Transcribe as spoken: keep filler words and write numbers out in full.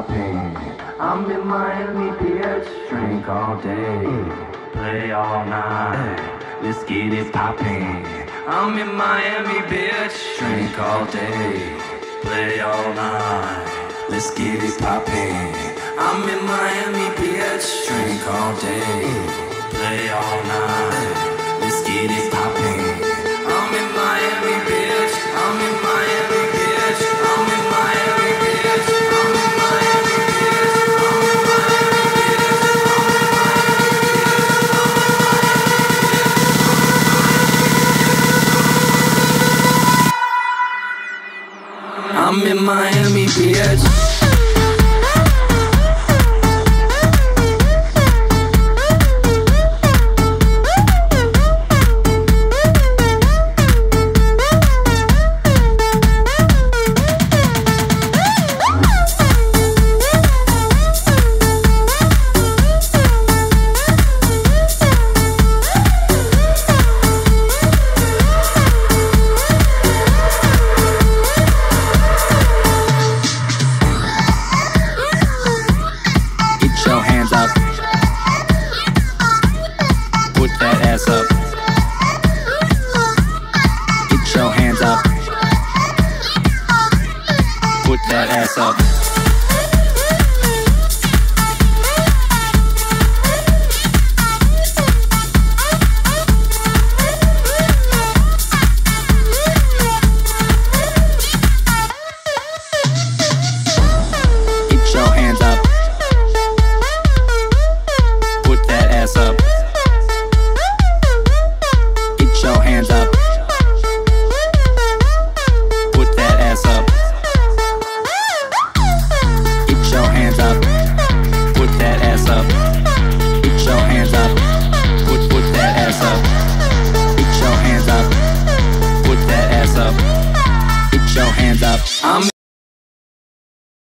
poppin'. I'm in Miami, bitch. Drink all day, play all night. Let's get it poppin'. I'm in Miami, bitch. Drink all day, play all night. Let's get it poppin'. I'm in Miami, bitch. Drink all day, play all night. Let's get it poppin'. I'm in Miami, bitch. I'm in Miami, bitch. I'm in Miami, bitch. I'm in Miami, bitch. I'm in Miami, bitch. I'm in Miami, bitch. I'm